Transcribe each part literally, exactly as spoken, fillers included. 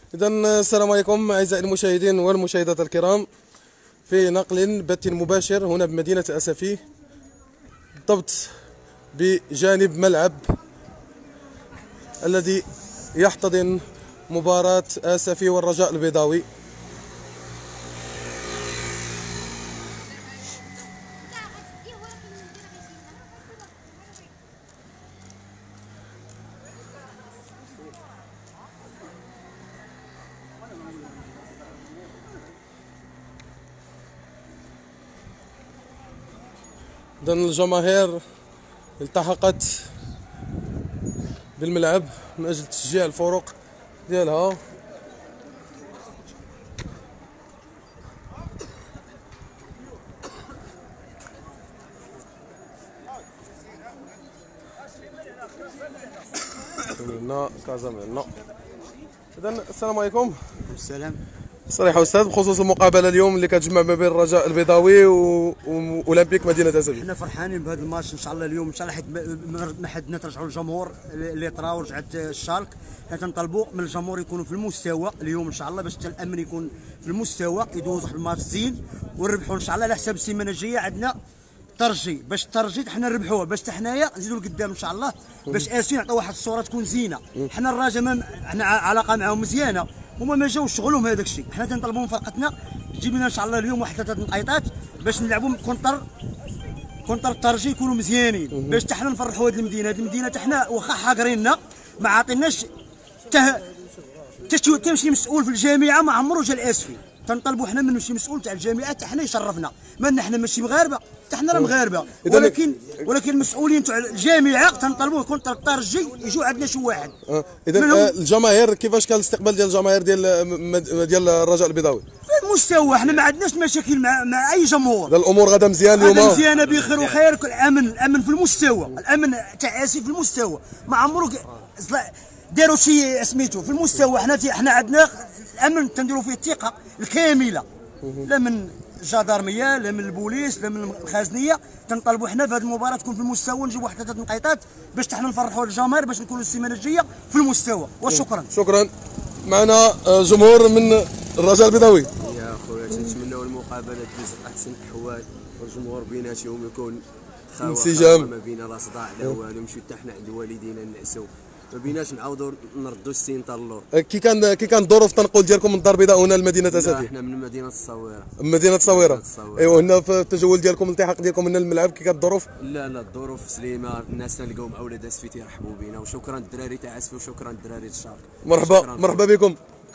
إذا السلام عليكم أعزائي المشاهدين والمشاهدات الكرام، في نقل بث مباشر هنا بمدينة أسفي، بالضبط بجانب ملعب الذي يحتضن مباراة أسفي والرجاء البيضاوي. إذا الجماهير التحقت بالملعب من أجل تشجيع الفرق ديالها. هنا كازا معنا. إذا السلام عليكم. السلام. صريحة أستاذ بخصوص المقابلة اليوم اللي كتجمع ما بين الرجاء البيضاوي وأولمبيك مدينة أسفي. حنا فرحانين بهذا الماتش ان شاء الله اليوم ان شاء الله، حيت ما حدنا ترجعوا الجمهور اللي طرا ورجعت الشالك. حنا تنطلبوا من الجمهور يكونوا في المستوى اليوم ان شاء الله، باش حتى الامن يكون في المستوى، يدوز واحد الماتش زين ونربحوا ان شاء الله. على حساب السيمانه الجايه عندنا ترجي، باش الترجي حنا نربحوه، باش حتى حنايا نزيدوا لقدام ان شاء الله، باش اسفي نعطيو واحد الصوره تكون زينه. حنا الرجاء ما حنا علاقه معاهم مزيانه، هما ما جاوش شغلهم هذاك الشيء. حنا تنطلبوا من فرقتنا تجيب لنا ان شاء الله اليوم واحد ثلاثه نقيطات باش نلعبوا كونتر كونتر الترجي، يكونوا مزيانين باش حتى حنا نفرحوا هذه المدينه. هذه المدينه حتى حنا واخا حاقريننا ما عاطيناش حتى شي مسؤول في الجامعه ما عمرو جا الاسفي. تنطلبوا حنا من شي مسؤول تاع الجامعه حتى حنا يشرفنا، ما حنا ماشي مغاربه، حتى حنا راه مغاربه، ولكن ولكن المسؤولين تاع الجامعه تنطلبوا كونتر الترجي يجوا عندنا شي واحد. اذا الجماهير كيفاش كان الاستقبال ديال الجماهير ديال ديال الرجاء البيضاوي؟ في المستوى، حنا ما عندناش مشاكل مع مع اي جمهور. الامور غادا مزيان اليوم؟ غادا مزيانه بخير وخير. الامن الامن في المستوى، الامن تاع اسفي في المستوى، ما عمرو داروا شي سميتو في المستوى. حنا حنا عندنا الامن تنديروا فيه الثقه الكامله، لا من الجدارميه لا من البوليس لا من الخازنيه. تنطلبوا حنا في هذه المباراه تكون في المستوى، نجيبوا واحد ثلاثه نقيطات باش حنا نفرحوا الجماهير، باش نكونوا السيمانه الجايه في المستوى. وشكرا. شكرا. معنا جمهور من الرجاء البيضاوي. يا خويا تنتمناو المقابله تدوز احسن الاحوال، والجمهور بيناتهم يكون انسجام، ما بينا لا صداع لا والو. نمشيو حتى حنا عند والدينا نعسو، ما بيناش نعاودوا نردوا السين تاع اللور. كي كان كي كان الظروف تنقل ديالكم من الدار البيضاء هنا لمدينه اسفي؟ احنا من مدينه الصويره. مدينه الصويره. ايوا هنا في التجول ديالكم الالتحاق ديالكم هنا الملعب كي كانت الظروف؟ لا لا الظروف سليمه، الناس تلقاو مع ولاد اسفي تيرحبوا بينا، وشكرا الدراري تاع اسفي وشكرا الدراري الشارك. مرحبا مرحبا بكم.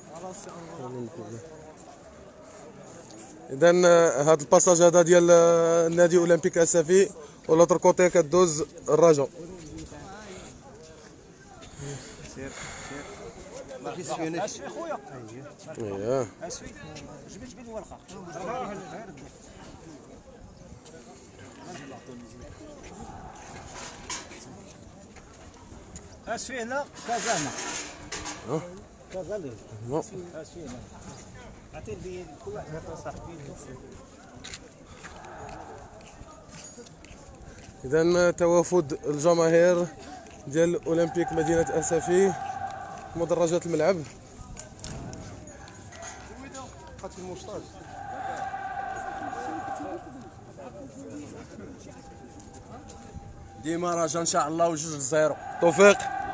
اذا هذا الباساج هذا ديال النادي اولمبيك اسفي، ولوتر كوتي كدوز الرجاء. ما كيسفيوناش خويا. اييه اسفي جبت بيدي ورقه. اسفي هنا كازا هنا. ها كازا لي اسفي هنا. عطي لي كل واحد يعطي صاحبي. إذا توافد الجماهير ديال أولمبيك مدينة أسفي مدرجات الملعب. ديما رجا ان شاء الله وجوج لزيرو. توفيق.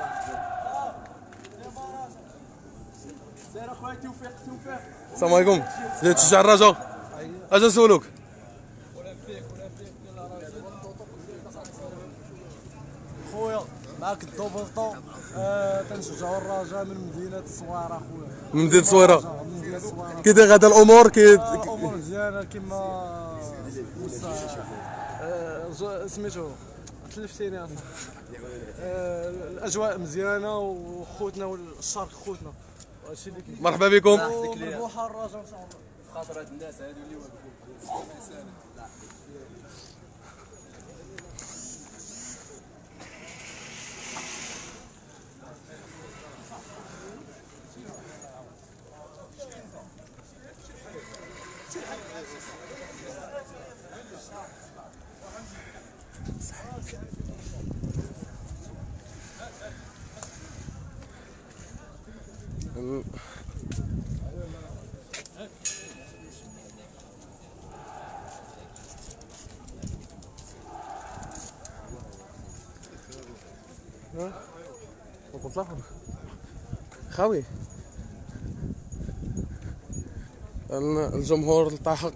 زيرو خويا. توفيق توفيق. السلام عليكم. جاي تشجع الرجاء؟ اجا نسولوك. خويا معاك الدوبلطو. آه تنشجعوا الرجاء من مدينه الصويره خويا. من مدينه الصويره. من مدينه الصويره. كي داير غادا الامور؟ كي الامور مزيانه كيما آه سميتو تلفتيني اصاحبي. آه الاجواء مزيانه وخوتنا والشرق خوتنا، وهادشي اللي كاين. مرحبا بكم. مربوحه الرجاء ان شاء الله. خاطر هاد الناس هادو اللي واقفين. خاوي الجمهور التحق.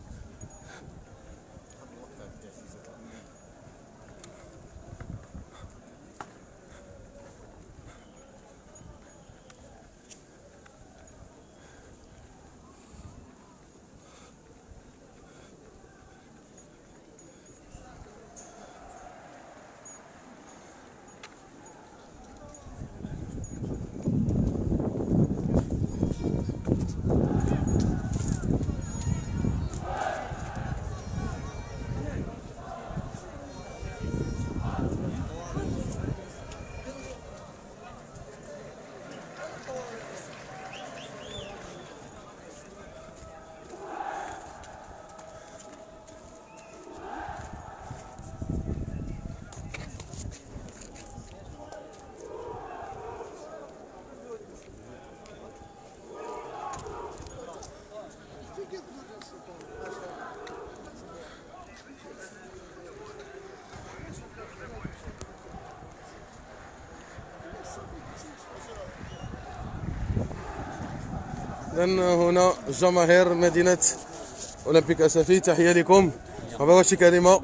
إذن هنا جماهير مدينة أولمبيك أسفي، تحية لكم. مرحبا، واش شي كلمة؟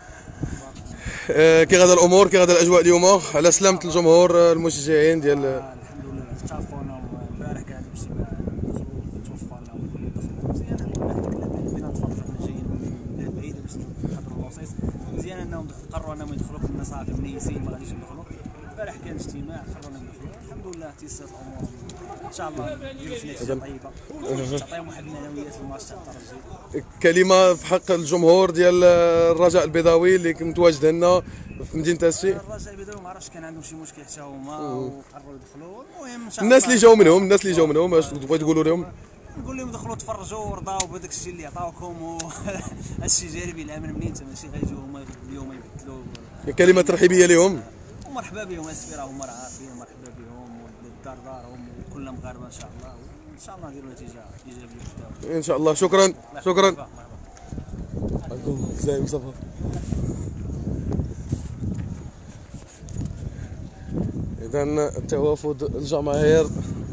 كي غادا الأمور، كي غادا الأجواء اليوم على سلامة الجمهور المشجعين ديال؟ الحمد لله تعرفونا امبارح قاعد نمشي توفقوا لنا ودخلنا مزيان. بغينا نتفرجوا حنا جايين من بعيد باش نحضروا الوصيص مزيان انهم قرروا انهم يدخلوا كنا صافي منيسين ما غاديش ندخلوا. امبارح كان اجتماع قررنا ندخلوا، الحمد لله تيسرت الامور ان شاء الله نديروا شي نتيجه طيبه تعطيهم واحد المعنويات في الماتش تاع الترجي. كلمة في حق الجمهور ديال الرجاء البيضاوي اللي متواجد هنا في مدينة أسفي. الرجاء البيضاوي ما عرفتش كان عندهم شي مشكل حتى هما وقرروا يدخلوا. المهم ان شاء الله الناس اللي جاوا منهم الناس اللي جاوا منهم اش تبغي تقولوا لهم؟ نقول لهم دخلوا تفرجوا ورضاو بهذاك الشيء اللي عطاوكم وهادشي جاري العام منين انت ماشي غيجيو هما اليوم يبدلوا. كلمة ترحيبية لهم. ومرحبا بهم اسفي راهم راه عارفين، مرحبا بهم والدار دارهم وكل مغاربه ان شاء الله. ان شاء الله نديروا نتيجه ايجابيه ان شاء الله. شكرا شكرا. ازاي مصطفى؟ إذا توافد الجماهير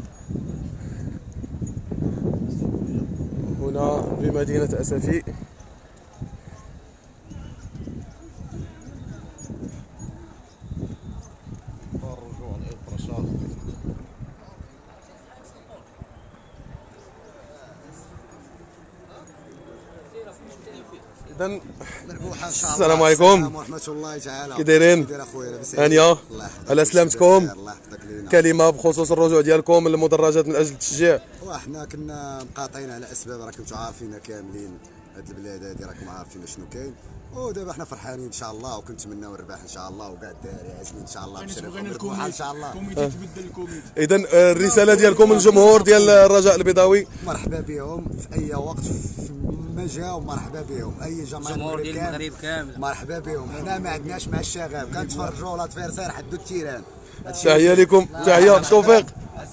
هنا بمدينة أسفي. إذا السلام عليكم ورحمة الله تعالى. كي دايرين؟ كي اخويا لاباس هانية على سلامتكم. الله يحفظك لينا. كلمة بخصوص الرجوع ديالكم للمدرجات من أجل التشجيع. وحنا كنا مقاطعين على أسباب راكم انتم عارفين كاملين، هاد البلاد هادي راكم عارفين شنو كاين، ودابا حنا فرحانين ان شاء الله وكنتمناو الرباح ان شاء الله وكاع الدراري عازمين ان شاء الله بالشرف ان شاء الله. الكوميتي تبدل الكوميتي. إذا الرسالة ديالكم للجمهور ديال الرجاء البيضاوي. مرحبا بهم في اي وقت في ما جاو، مرحبا بهم اي جماهير ديال المغرب كامل مرحبا بهم. حنا ما عندناش مع الشغاب، كنتفرجوا لا تفيرسير حدو التيران. تحية لكم، تحية بالتوفيق.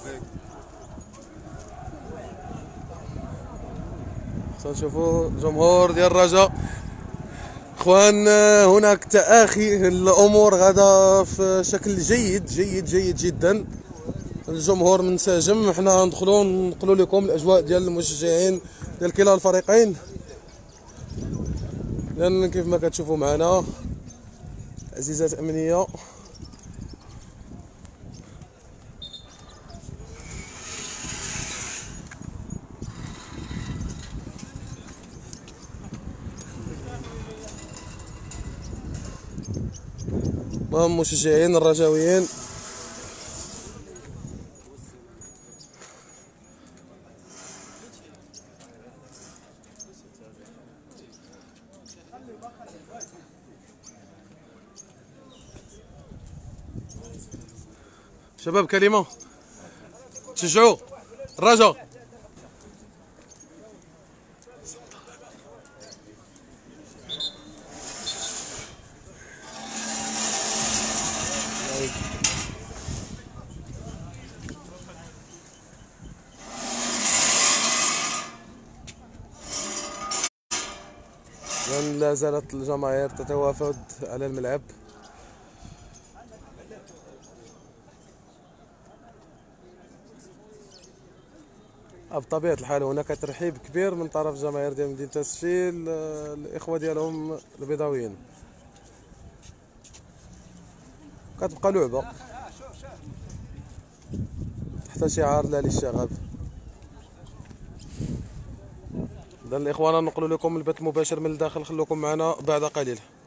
سنشوفوا الجمهور ديال الرجاء. اخوان هناك تآخي، الامور غدا في شكل جيد جيد جيد جدا. الجمهور منسجم، حنا ندخلوا ننقلوا لكم الاجواء ديال المشجعين ديال كلا الفريقين، لان كيف ما كتشوفوا معنا تعزيزات امنيه. هم مشجعين الرجاويين. شباب كلمة تشجعوا الرجاء. لا زالت الجماهير تتوافد على الملعب. بطبيعة الحال هناك ترحيب كبير من طرف الجماهير ديال مدينة تسفيل الإخوة ديالهم البيضاويين. كتبقى لعبة تحت شعار لا للشغب. إذا الإخوان نقول لكم البث مباشر من الداخل، خلوكم معنا بعد قليل.